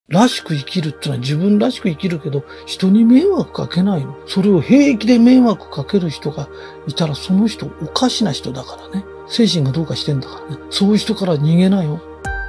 らしく生きるってのは自分らしく生きるけど、人に迷惑かけないの。それを平気で迷惑かける人がいたら、その人おかしな人だからね。精神がどうかしてんだからね。そういう人から逃げないよ。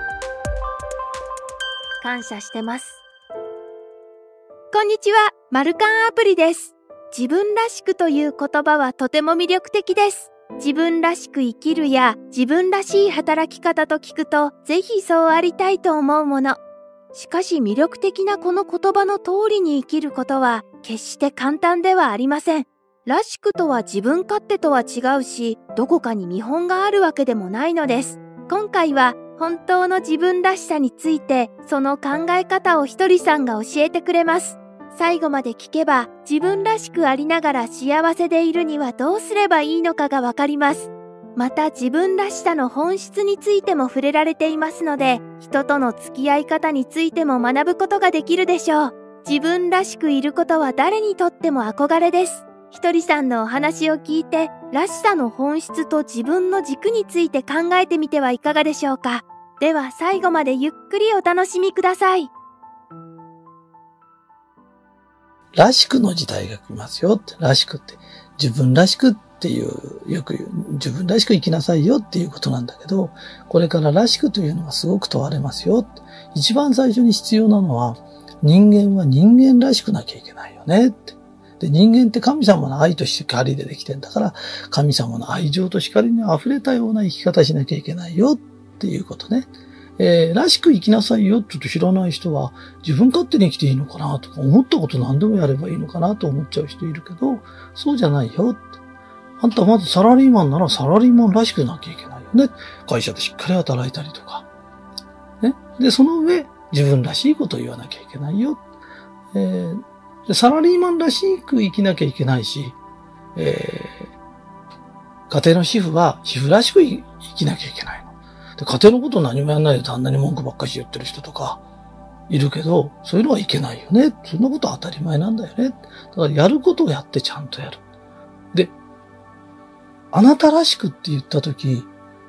感謝してます。こんにちは、マルカンアプリです。自分らしくという言葉はとても魅力的です。自分らしく生きるや自分らしい働き方と聞くと、ぜひそうありたいと思うもの。しかし魅力的なこの言葉の通りに生きることは決して簡単ではありません。らしくとは自分勝手とは違うし、どこかに見本があるわけでもないのです。今回は本当の自分らしさについて、その考え方をひとりさんが教えてくれます。最後まで聞けば、自分らしくありながら幸せでいるにはどうすればいいのかがわかります。また自分らしさの本質についても触れられていますので、人との付き合い方についても学ぶことができるでしょう。自分らしくいることは誰にとっても憧れです。ひとりさんのお話を聞いて、らしさの本質と自分の軸について考えてみてはいかがでしょうか。では最後までゆっくりお楽しみください。 らしくの時代が来ますよって。らしくって。自分らしくっていう、よく言う、自分らしく生きなさいよっていうことなんだけど、これかららしくというのがすごく問われますよ。一番最初に必要なのは、人間は人間らしくなきゃいけないよねって。で、人間って神様の愛と光でできてんだから、神様の愛情と光に溢れたような生き方しなきゃいけないよっていうことね。らしく生きなさいよって言うと知らない人は自分勝手に生きていいのかなとか思ったこと何でもやればいいのかなと思っちゃう人いるけど、そうじゃないよって。あんたまずサラリーマンならサラリーマンらしくなきゃいけないよね。会社でしっかり働いたりとか。ね。で、その上、自分らしいことを言わなきゃいけないよ。でサラリーマンらしく生きなきゃいけないし、家庭の主婦は主婦らしく生きなきゃいけないの。で家庭のこと何もやんないで旦那に文句ばっかし言ってる人とかいるけど、そういうのはいけないよね。そんなことは当たり前なんだよね。だからやることをやってちゃんとやる。で、あなたらしくって言ったとき、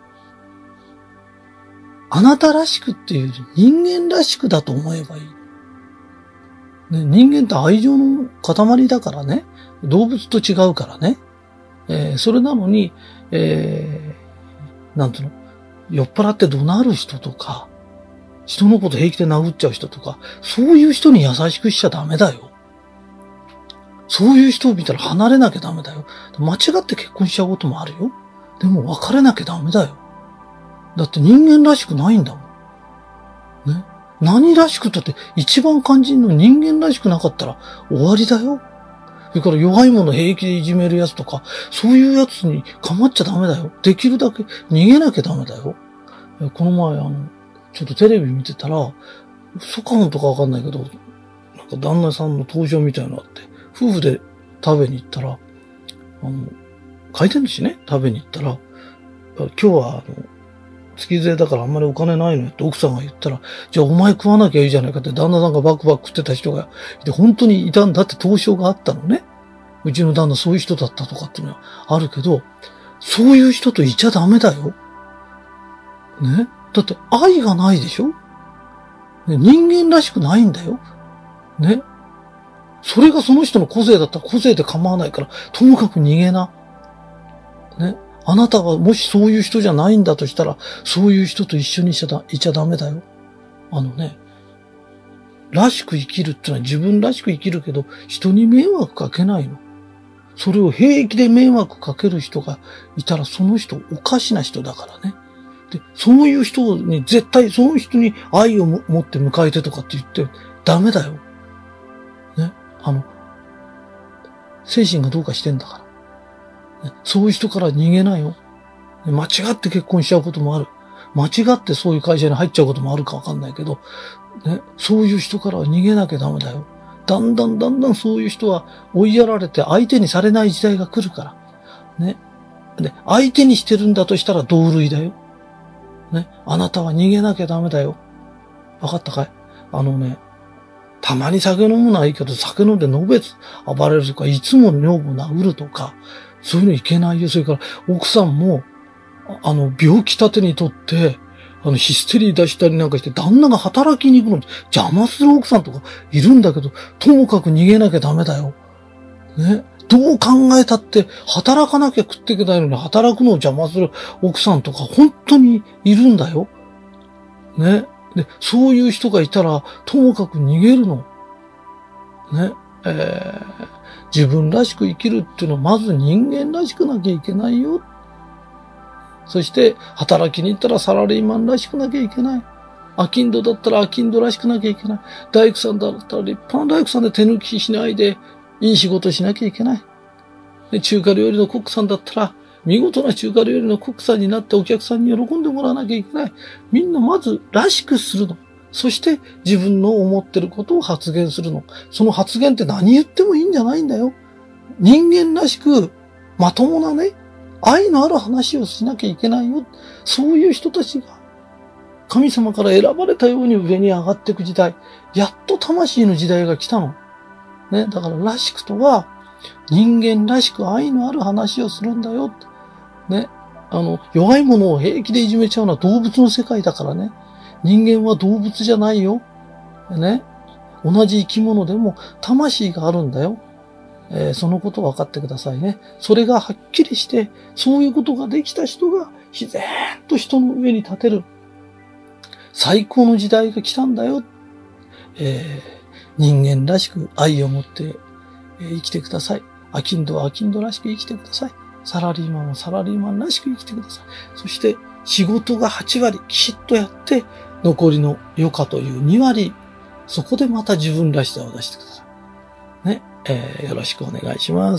あなたらしくっていう人間らしくだと思えばいい。ね、人間って愛情の塊だからね。動物と違うからね。それなのに、なんていうの、酔っ払って怒鳴る人とか、人のこと平気で殴っちゃう人とか、そういう人に優しくしちゃダメだよ。そういう人を見たら離れなきゃダメだよ。間違って結婚しちゃうこともあるよ。でも別れなきゃダメだよ。だって人間らしくないんだもん。ね。何らしくだって一番肝心の人間らしくなかったら終わりだよ。それから弱いもの平気でいじめるやつとか、そういうやつに構っちゃダメだよ。できるだけ逃げなきゃダメだよ。この前ちょっとテレビ見てたら、嘘か本当かわかんないけど、なんか旦那さんの登場みたいなのあって、夫婦で食べに行ったら、回転寿司ね、食べに行ったら、今日は月税だからあんまりお金ないのよって奥さんが言ったら、じゃあお前食わなきゃいいじゃないかって旦那さんがバクバク食ってた人がいて、本当にいたんだって投書があったのね。うちの旦那そういう人だったとかっていうのはあるけど、そういう人といちゃダメだよ。ね。だって愛がないでしょ、ね、人間らしくないんだよ。ね。それがその人の個性だったら個性で構わないから、ともかく逃げな。ね。あなたがもしそういう人じゃないんだとしたら、そういう人と一緒にいちゃダメだよ。らしく生きるってのは自分らしく生きるけど、人に迷惑かけないの。それを平気で迷惑かける人がいたら、その人おかしな人だからね。で、そういう人に絶対その人に愛を持って迎えてとかって言ってダメだよ。ね。精神がどうかしてんだから。ね、そういう人から逃げないよ。間違って結婚しちゃうこともある。間違ってそういう会社に入っちゃうこともあるかわかんないけど、ね、そういう人からは逃げなきゃダメだよ。だんだんそういう人は追いやられて相手にされない時代が来るから。ね。で、相手にしてるんだとしたら同類だよ。ね。あなたは逃げなきゃダメだよ。わかったかい？たまに酒飲むのはいいけど、酒飲んでのべつ暴れるとか、いつも女房殴るとか、そういうのいけないよ。それから、奥さんも、病気立てにとって、 ヒステリー出したりなんかして旦那が働きに行くのに邪魔する奥さんとかいるんだけど、ともかく逃げなきゃダメだよ。ね。どう考えたって働かなきゃ食っていけないのに働くのを邪魔する奥さんとか本当にいるんだよ。ね。で、そういう人がいたらともかく逃げるの。ね。自分らしく生きるっていうのはまず人間らしくなきゃいけないよ。そして働きに行ったらサラリーマンらしくなきゃいけない。商人だったら商人らしくなきゃいけない。大工さんだったら立派な大工さんで手抜きしないでいい仕事しなきゃいけない。で、中華料理のコックさんだったら見事な中華料理のコックさんになってお客さんに喜んでもらわなきゃいけない。みんなまずらしくするの。そして自分の思ってることを発言するの。その発言って何言ってもいいんじゃないんだよ。人間らしくまともなね、愛のある話をしなきゃいけないよ。そういう人たちが神様から選ばれたように上に上がっていく時代。やっと魂の時代が来たの。ね。だかららしくとは人間らしく愛のある話をするんだよ。ね。弱いものを平気でいじめちゃうのは動物の世界だからね。人間は動物じゃないよ。ね。同じ生き物でも魂があるんだよ。そのことを分かってくださいね。それがはっきりして、そういうことができた人が自然と人の上に立てる。最高の時代が来たんだよ。人間らしく愛を持って生きてください。商人は商人らしく生きてください。サラリーマンはサラリーマンらしく生きてください。そして仕事が8割きちっとやって、残りの余暇という2割、そこでまた自分らしさを出してください。ね。よろしくお願いします。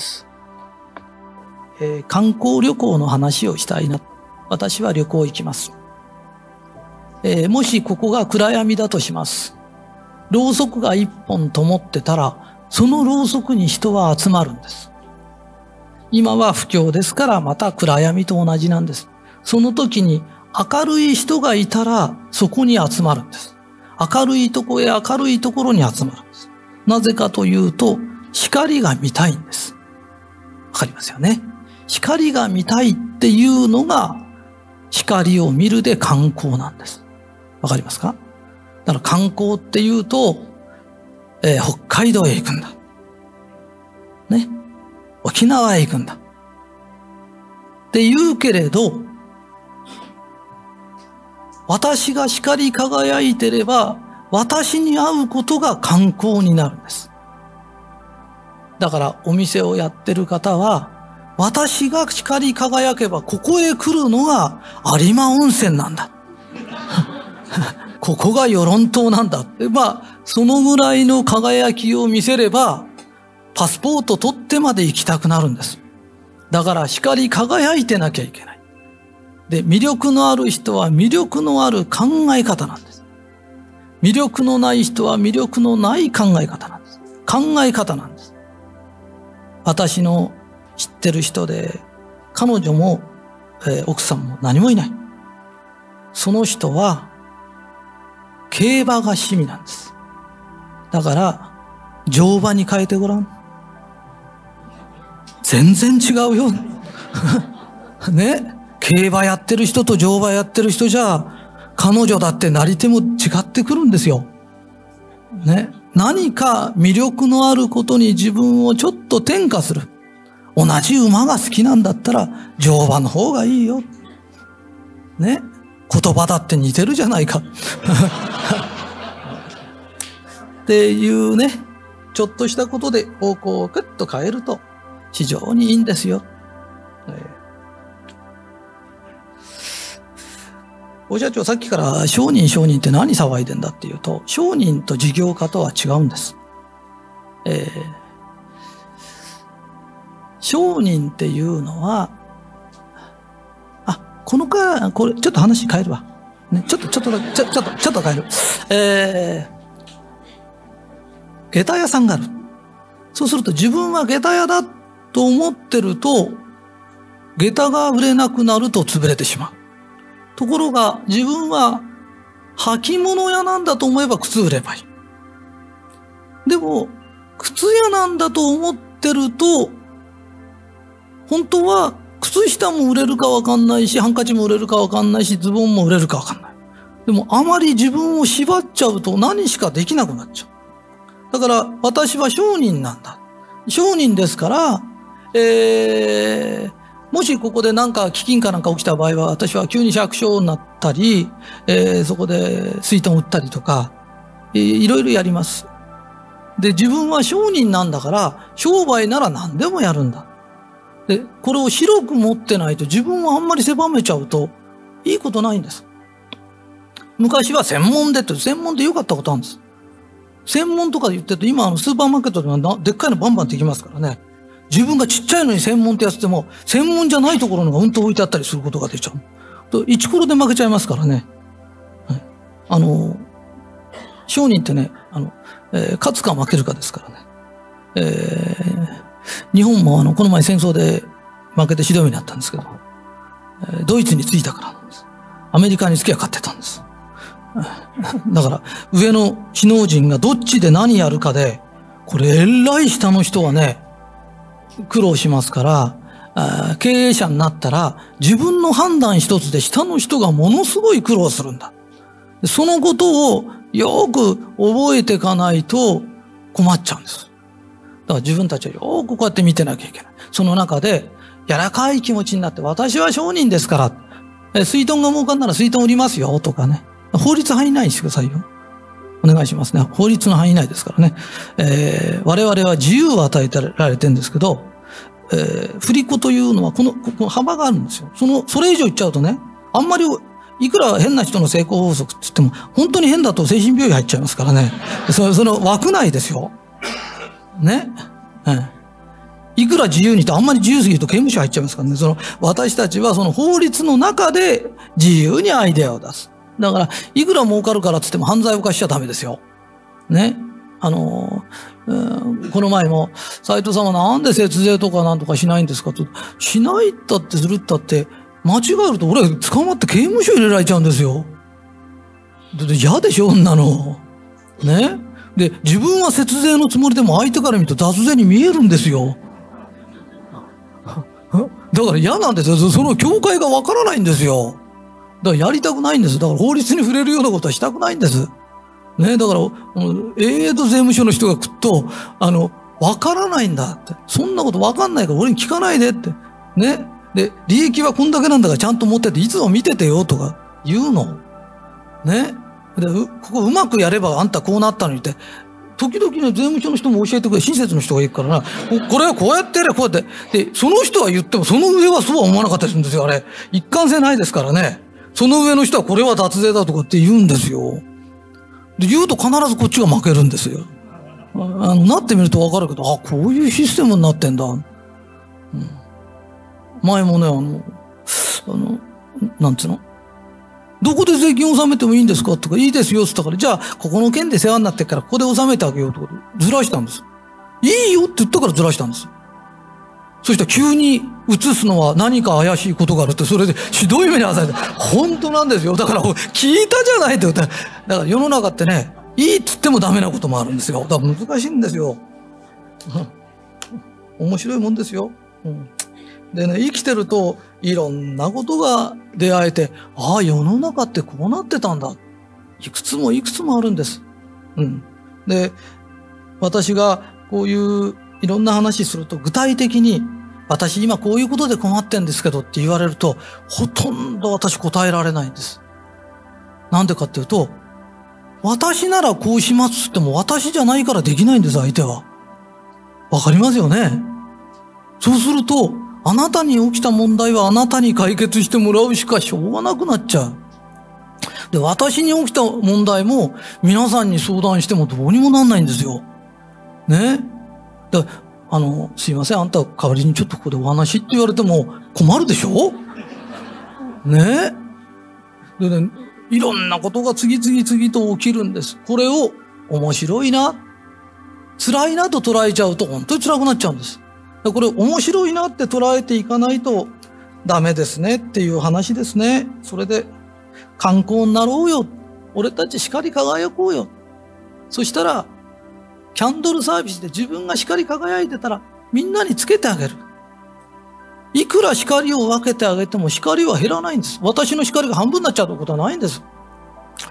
観光旅行の話をしたいな。私は旅行行きます。もしここが暗闇だとします。ろうそくが一本灯ってたら、そのろうそくに人は集まるんです。今は不況ですからまた暗闇と同じなんです。その時に明るい人がいたらそこに集まるんです。明るいとこへ明るいところに集まるんです。なぜかというと、光が見たいんです。わかりますよね。光が見たいっていうのが光を見るで観光なんです。わかりますか？だから観光っていうと、北海道へ行くんだ。ね。沖縄へ行くんだ。って言うけれど、私が光り輝いてれば、私に会うことが観光になるんです。だからお店をやってる方は、私が光り輝けばここへ来るのが有馬温泉なんだ。ここが与論島なんだって。そのぐらいの輝きを見せれば、パスポート取ってまで行きたくなるんです。だから光り輝いてなきゃいけない。で、魅力のある人は魅力のある考え方なんです。魅力のない人は魅力のない考え方なんです。考え方なんです。私の知ってる人で、彼女も、奥さんも何もいない。その人は、競馬が趣味なんです。だから、乗馬に変えてごらん。全然違うよ。ね。競馬やってる人と乗馬やってる人じゃ、彼女だってなり手も違ってくるんですよ。ね。何か魅力のあることに自分をちょっと転化する。同じ馬が好きなんだったら乗馬の方がいいよ。ね。言葉だって似てるじゃないか。っていうね、ちょっとしたことで方向をクッと変えると非常にいいんですよ。お社長さっきから商人って何騒いでんだっていうと、商人と事業家とは違うんです。商人っていうのは、これちょっと話変えるわ。ね、ちょっと変える。下駄屋さんがある。そうすると自分は下駄屋だと思ってると、下駄が売れなくなると潰れてしまう。ところが自分は履物屋なんだと思えば靴売ればいい。でも、靴屋なんだと思ってると、本当は靴下も売れるかわかんないし、ハンカチも売れるかわかんないし、ズボンも売れるかわかんない。 でもあまり自分を縛っちゃうと何しかできなくなっちゃう。だから私は商人なんだ。商人ですから、もしここで何か飢饉かなんか起きた場合は、私は急に百姓になったり、そこで水遁を打ったりとか、いろいろやります。で、自分は商人なんだから、商売なら何でもやるんだ。で、これを広く持ってないと自分をあんまり狭めちゃうと、いいことないんです。昔は専門で良かったことあるんです。専門とかで言ってると、今スーパーマーケットでもでっかいのバンバンできますからね。自分がちっちゃいのに専門ってやつでも、専門じゃないところのがうんと置いてあったりすることが出ちゃう。と、イチコロで負けちゃいますからね。はい、商人ってね、勝つか負けるかですからね。日本もこの前戦争で負けてひどい目にあったんですけど、ドイツに着いたからなんです。アメリカにつきゃ勝ってたんです。だから、上の首脳陣がどっちで何やるかで、これ偉い下の人はね、苦労しますから、経営者になったら、自分の判断一つで下の人がものすごい苦労するんだ。そのことをよく覚えていかないと困っちゃうんです。だから自分たちはよくこうやって見てなきゃいけない。その中で、柔らかい気持ちになって、私は商人ですから、水遁が儲かんなら水遁売りますよ、とかね。法律範囲内にしてくださいよ。お願いしますね。法律の範囲内ですからね。我々は自由を与えられてるんですけど、振り子というのはこの幅があるんですよ。それ以上言っちゃうとね、あんまり、いくら変な人の成功法則って言っても、本当に変だと精神病院入っちゃいますからね。その枠内ですよ。ね。いくら自由にと、あんまり自由すぎると刑務所入っちゃいますからね。私たちはその法律の中で自由にアイデアを出す。だから、いくら儲かるからって言っても犯罪を犯しちゃダメですよ。ね。この前も、斉藤さんはなんで節税とかなんとかしないんですかと。しないったってするったって、間違えると俺捕まって刑務所入れられちゃうんですよ。嫌でしょ、女の。ね。で、自分は節税のつもりでも相手から見ると脱税に見えるんですよ。だから嫌なんですよ。その境界がわからないんですよ。だからやりたくないんです。だから法律に触れるようなことはしたくないんです。ね、だから、税務署の人が来ると、わからないんだって。そんなことわかんないから俺に聞かないでって。ね。で、利益はこんだけなんだからちゃんと持ってて、いつも見ててよとか言うの。ね。で、ここうまくやればあんたこうなったのにって、時々ね、税務署の人も教えてくれ、親切の人がいるからな、これはこうやってやれ、こうやって。で、その人は言っても、その上はそうは思わなかったりするんですよ、あれ。一貫性ないですからね。その上の人はこれは脱税だとかって言うんですよ。で、言うと必ずこっちが負けるんですよ。なってみるとわかるけど、こういうシステムになってんだ。前もね、なんつうの、どこで税金を納めてもいいんですかとか、いいですよって言ったから、じゃあ、ここの県で世話になってから、ここで納めてあげようとか、ずらしたんです。いいよって言ったからずらしたんです。そしたら急に移すのは何か怪しいことがあるって、それでひどい目に遭わされて、本当なんですよ。だから、聞いたじゃないって言ったら、だから世の中ってね、いいっつってもダメなこともあるんですよ。だから難しいんですよ。面白いもんですよ。でね、生きてるといろんなことが出会えて、世の中ってこうなってたんだ。いくつもいくつもあるんです。で、私がこういういろんな話すると、具体的に私今こういうことで困ってんですけどって言われると、ほとんど私答えられないんです。なんでかっていうと、私ならこうしますっても私じゃないからできないんです、相手は。わかりますよね。そうすると、あなたに起きた問題はあなたに解決してもらうしかしょうがなくなっちゃう。で、私に起きた問題も皆さんに相談してもどうにもなんないんですよ。ね。すいません、あんた代わりにちょっとここでお話って言われても困るでしょ？ね。でね、いろんなことが次々と起きるんです。これを面白いな、辛いなと捉えちゃうと本当に辛くなっちゃうんです。これ面白いなって捉えていかないとダメですねっていう話ですね。それで観光になろうよ。俺たち光り輝こうよ。そしたらキャンドルサービスで自分が光り輝いてたらみんなにつけてあげる。いくら光を分けてあげても光は減らないんです。私の光が半分になっちゃうことはないんです。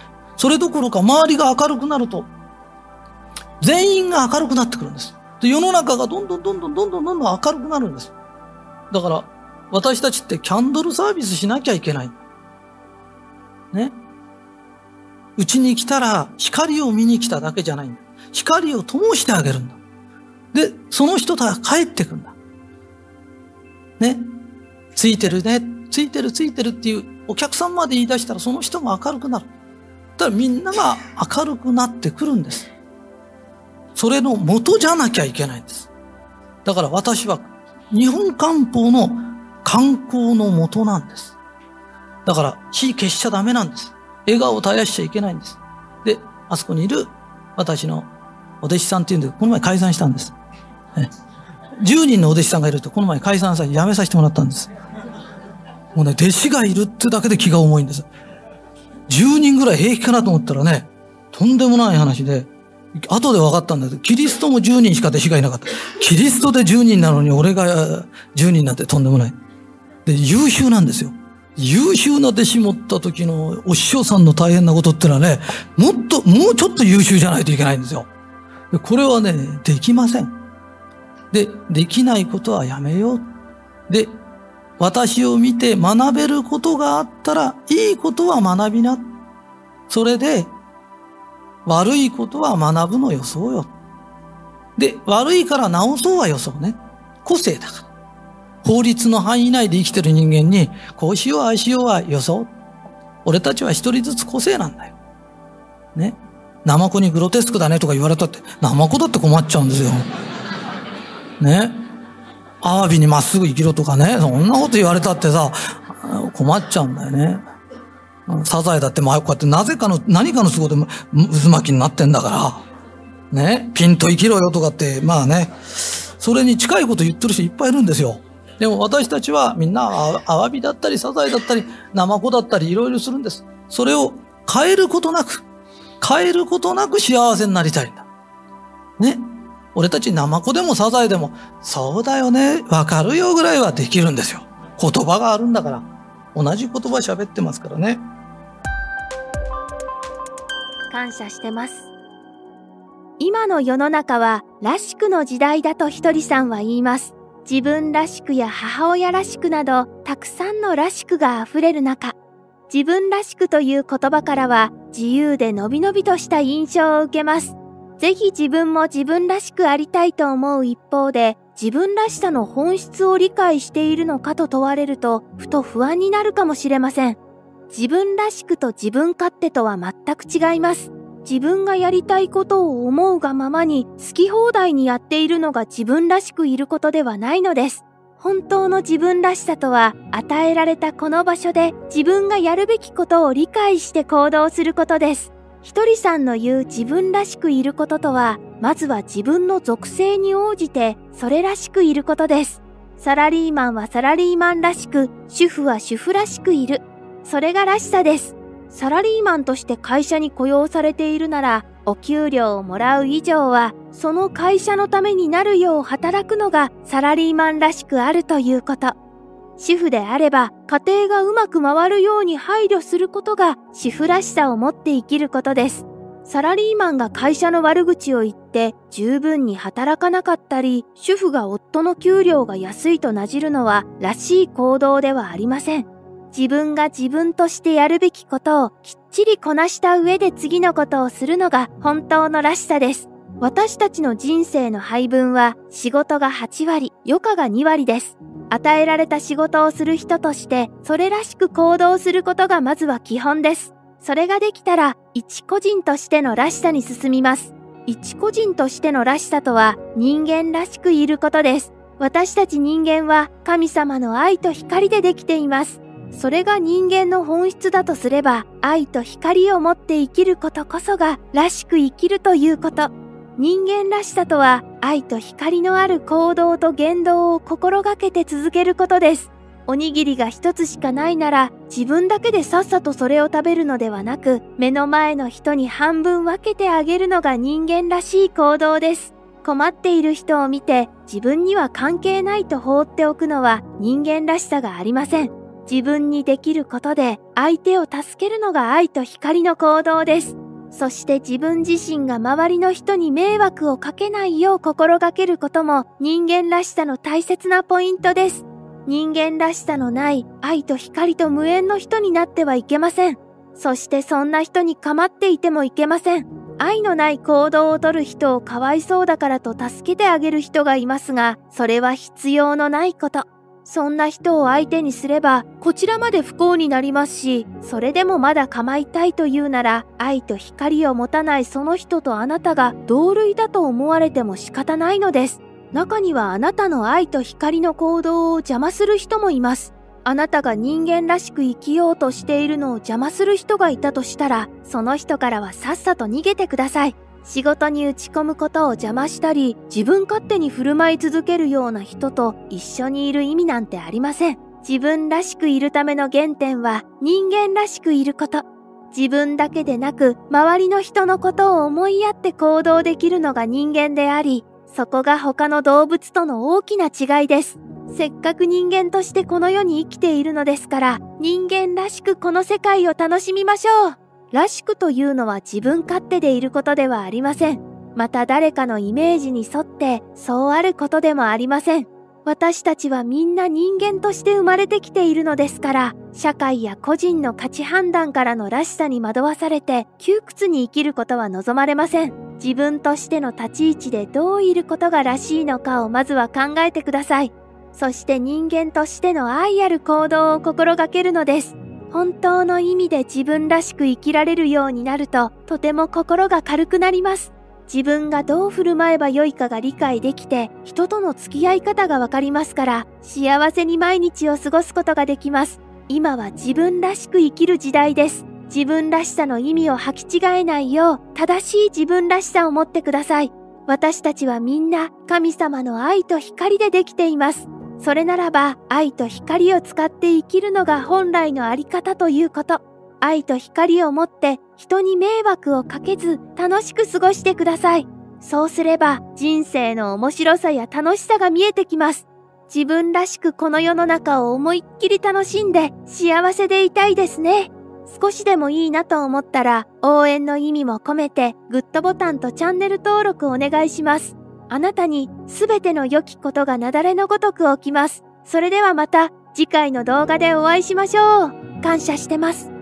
それどころか周りが明るくなると、全員が明るくなってくるんです。で、世の中がどんどん明るくなるんです。だから、私たちってキャンドルサービスしなきゃいけない。ね。うちに来たら光を見に来ただけじゃないんだ。光を灯してあげるんだ。で、その人が帰ってくんだ。ね。ついてるね。ついてるっていうお客さんまで言い出したらその人が明るくなる。だからみんなが明るくなってくるんです。それの元じゃなきゃいけないんです。だから私は日本漢方の観光の元なんです。だから火消しちゃダメなんです。笑顔を絶やしちゃいけないんです。で、あそこにいる私のお弟子さんっていうんで、この前解散したんです。10人のお弟子さんがいると、この前解散させて辞めさせてもらったんです。もうね、弟子がいるってだけで気が重いんです。10人ぐらい平気かなと思ったらね、とんでもない話で、後で分かったんだけど、キリストも10人しか弟子がいなかった。キリストで10人なのに俺が10人なんてとんでもない。で、優秀なんですよ。優秀な弟子持った時のお師匠さんの大変なことってのはね、もうちょっと優秀じゃないといけないんですよ。でこれはね、できません。で、できないことはやめよう。で、私を見て学べることがあったら、いいことは学びな。それで、悪いことは学ぶのよそうよ。で、悪いから直そうはよそうね。個性だから。法律の範囲内で生きてる人間に、こうしよう、ああしようはよそう。俺たちは一人ずつ個性なんだよ。ね。ナマコにグロテスクだねとか言われたって、ナマコだって困っちゃうんですよ。ね。アワビにまっすぐ生きろとかね、そんなこと言われたってさ、困っちゃうんだよね。サザエだってこうやって何かの都合で渦巻きになってんだから。ね。ピンと生きろよとかって、まあね。それに近いこと言ってる人いっぱいいるんですよ。でも私たちはみんなアワビだったりサザエだったりナマコだったりいろいろするんです。それを変えることなく幸せになりたいんだ。ね。俺たちナマコでもサザエでも、そうだよね、わかるよぐらいはできるんですよ。言葉があるんだから。同じ言葉喋ってますからね。 感謝してます。今の世の中はらしくの時代だとひとりさんは言います。自分らしくや母親らしくなど、たくさんのらしくがあふれる中、自分らしくという言葉からは自由でのびのびとした印象を受けます。ぜひ自分も自分らしくありたいと思う一方で、自分らしさの本質を理解しているのかと問われると、ふと不安になるかもしれません。自分らしくと自分勝手とは全く違います。自分がやりたいことを思うがままに好き放題にやっているのが自分らしくいることではないのです。本当の自分らしさとは、与えられたこの場所で自分がやるべきことを理解して行動することです。ひとりさんの言う自分らしくいることとは、まずは自分の属性に応じてそれらしくいることです。サラリーマンはサラリーマンらしく、主婦は主婦らしくいる。それがらしさです。サラリーマンとして会社に雇用されているなら、お給料をもらう以上は、その会社のためになるよう働くのがサラリーマンらしくあるということ。主婦であれば、家庭がうまく回るように配慮することが主婦らしさを持って生きることです。サラリーマンが会社の悪口を言って十分に働かなかったり、主婦が夫の給料が安いとなじるのはらしい行動ではありません。自分が自分としてやるべきことをきっちりこなした上で次のことをするのが本当のらしさです。私たちの人生の配分は仕事が8割、余暇が2割です。与えられた仕事をする人としてそれらしく行動することがまずは基本です。それができたら一個人としてのらしさに進みます。一個人としてのらしさとは人間らしくいることです。私たち人間は神様の愛と光でできています。それが人間の本質だとすれば、愛と光を持って生きることこそがらしく生きるということ。人間らしさとは、愛と光のある行動と言動を心がけて続けることです。おにぎりが一つしかないなら、自分だけでさっさとそれを食べるのではなく、目の前の人に半分分けてあげるのが人間らしい行動です。困っている人を見て、自分には関係ないと放っておくのは人間らしさがありません。自分にできることで相手を助けるのが愛と光の行動です。 そして自分自身が周りの人に迷惑をかけないよう心がけることも人間らしさの大切なポイントです。人間らしさのない愛と光と無縁の人になってはいけません。そしてそんな人に構っていてもいけません。愛のない行動をとる人をかわいそうだからと助けてあげる人がいますが、それは必要のないこと。そんな人を相手にすれば、こちらまで不幸になりますし、それでもまだ構いたいというなら、愛と光を持たないその人とあなたが同類だと思われても仕方ないのです。中にはあなたの愛と光の行動を邪魔する人もいます。あなたが人間らしく生きようとしているのを邪魔する人がいたとしたら、その人からはさっさと逃げてください。仕事に打ち込むことを邪魔したり、自分勝手に振る舞い続けるような人と一緒にいる意味なんてありません。自分らしくいるための原点は人間らしくいること。自分だけでなく、周りの人のことを思いやって行動できるのが人間であり、そこが他の動物との大きな違いです。せっかく人間としてこの世に生きているのですから、人間らしくこの世界を楽しみましょう。らしくというのは自分勝手でいることではありません。また誰かのイメージに沿ってそうあることでもありません。私たちはみんな人間として生まれてきているのですから、社会や個人の価値判断からのらしさに惑わされて窮屈に生きることは望まれません。自分としての立ち位置でどういることがらしいのかをまずは考えてください。そして人間としての愛ある行動を心がけるのです。本当の意味で自分らしく生きられるようになると、とても心が軽くなります。自分がどう振る舞えばよいかが理解できて、人との付き合い方がわかりますから、幸せに毎日を過ごすことができます。今は自分らしく生きる時代です。自分らしさの意味を履き違えないよう、正しい自分らしさを持ってください。私たちはみんな神様の愛と光でできています。それならば、愛と光を使って生きるのが本来のあり方ということ。愛と光を持って人に迷惑をかけず楽しく過ごしてください。そうすれば人生の面白さや楽しさが見えてきます。自分らしくこの世の中を思いっきり楽しんで幸せでいたいですね。少しでもいいなと思ったら応援の意味も込めてグッドボタンとチャンネル登録お願いします。あなたにすべての良きことが雪崩のごとく起きます。それではまた次回の動画でお会いしましょう。感謝してます。